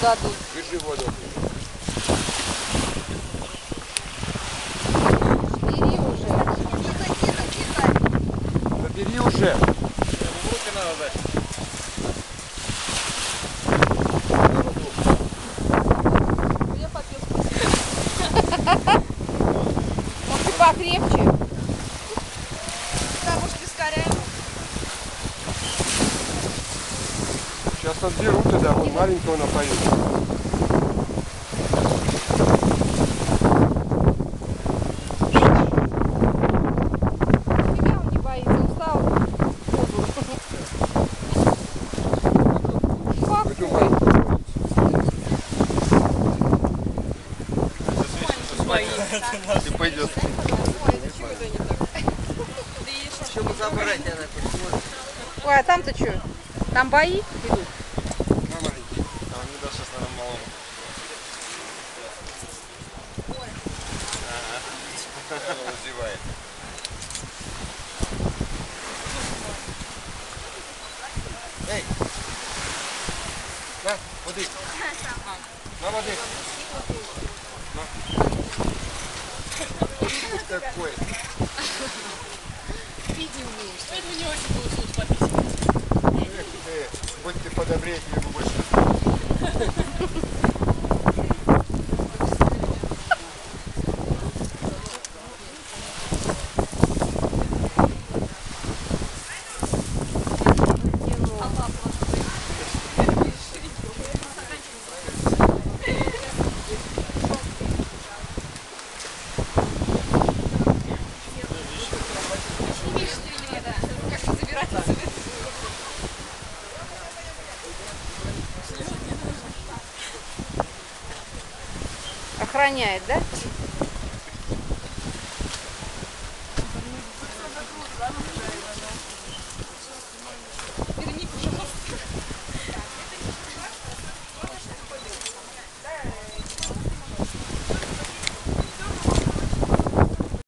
дадут. Бежи в воду. Бери уже. Тихо, тихо. Да бери уже. В руки надо дать. Я попил. Может, и покрепче? Потому что ускоряем. Сейчас отберут тогда, вон маленького напоют. Тебя он не боится, устал. И пойдет. Ой, да чего это не так? Еще бы забрать, она посмотрит. Ой, а там-то что? Там бои идут? На маленький. А он не даст сейчас, наверное, малому. Ага. Он зевает. Эй! На, воды! На воды! На. Что такое? Пить не умеешь. Поэтому не очень получилось попить. Эх ты, будьте подобрее, ему больше. Охраняет, да?